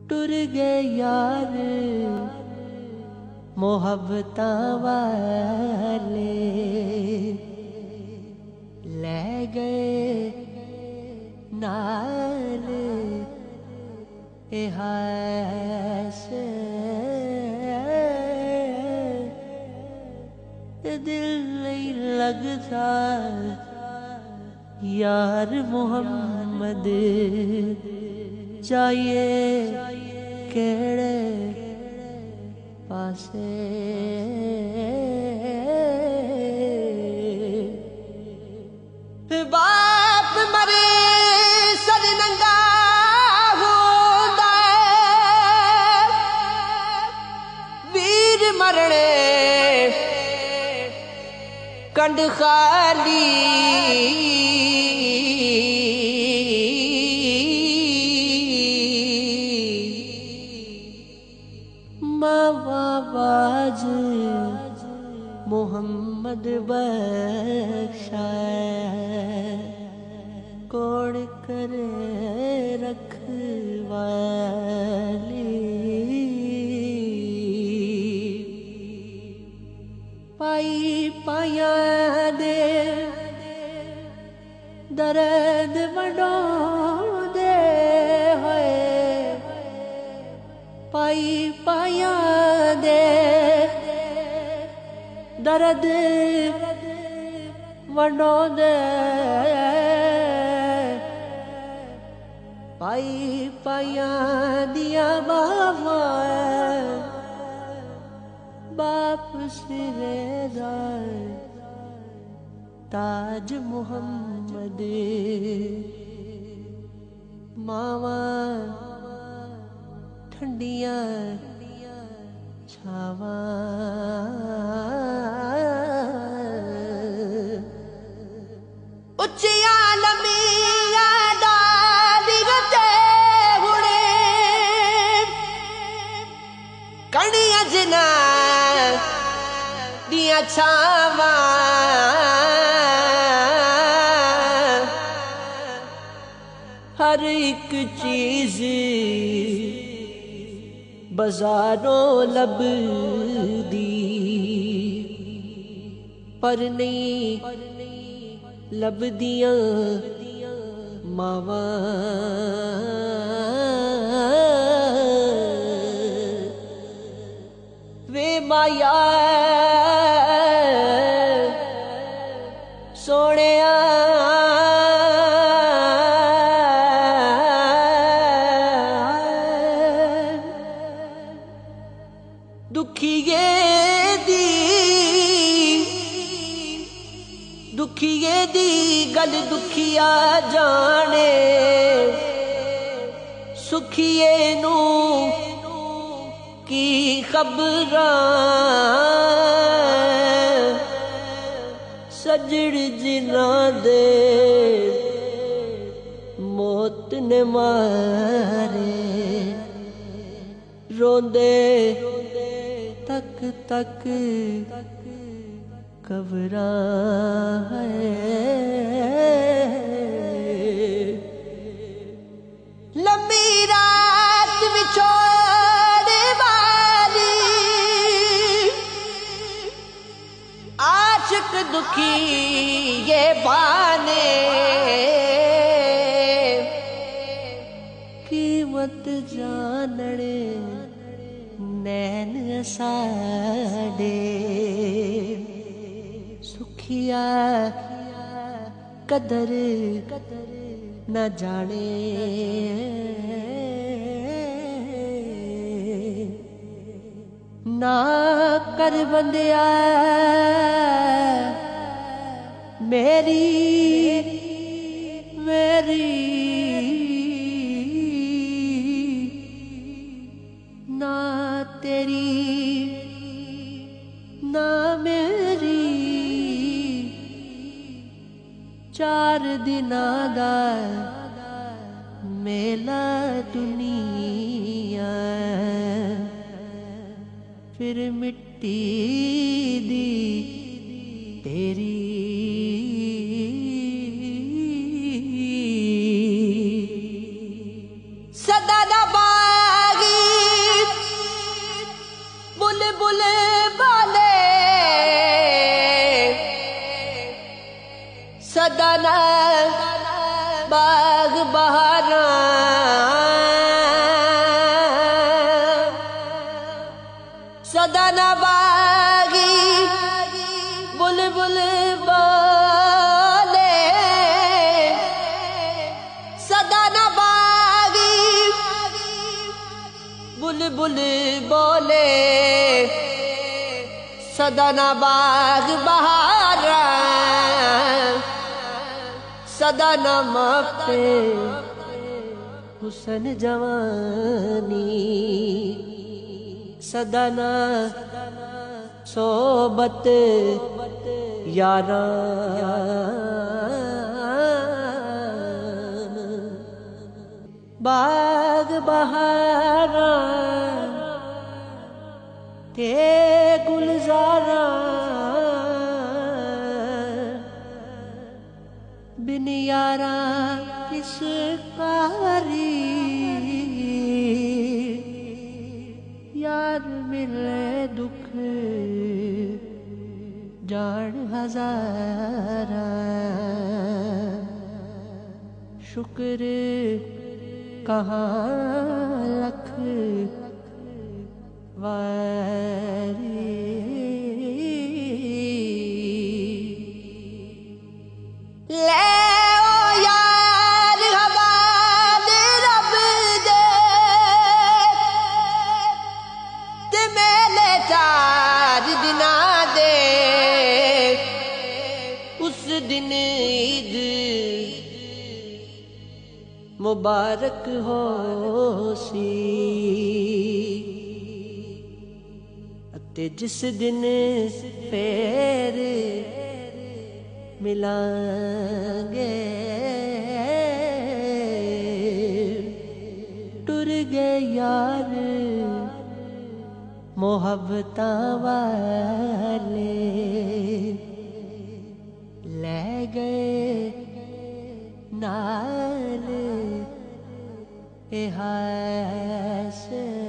टुर गए यार मोहब्बता वाले, ले गए नाल से दिल नहीं लगता यार मोहम्मद चाहिए केड़े पासे। बाप मरे सद नंगा होंदा वीर मरने कंड खाली। मावाज मोहम्मद बख्शा कोड़ करे रखवाली। पाई पाया दे दर्द वडो दे होए, पाई पाया दे दर्द वडो दे, पाई पाया दिया बाबा बाप सिरेदार ताज मोहम्मद। मावा ठंडिया छावा उच्चिया लमिया डाली गते हुणे कणिया जना दिया छावा। हर एक चीज बाजारों लब दी पर नहीं लब दिया मावा। वे माया सोने दुखिए दी गल दुखिया जाने, सुखिए नू की खबरां सजड़ जिना दे मौत ने मारे। रोंदे तक तक कब्रां है, लंबी रात विछोड़े वाली आशिक दुखी ये बाने। कीमत जानने नैन साडे, सुखिया कदर न जाने। ना कर बंदिया मेरी मेरी ना तेरी ना मेरी। चार दिना दा मेला दुनिया फिर मिट्टी दी तेरी। सदा दा बाग सदाना बाग बहारा सदाना बागी बुलबुल बोले सदाना बागी बुलबुल बोले सदाना बाग बहारा सदाना मापे हुसन जवानी सदाना सोबत यारा बाग बहारा ते गुलजारा बिन यारा किस कारी यार मिले दुख जान हजारा शुक्र कहाँ लख वारी ले ओ यार हवाद रब दे ते मेले 4 दिना दे उस दिन ईद मुबारक हो सी ते जिस दिन फेर मिलांगे टुर गए यार मोहब्बता वाले ले गए नाल हास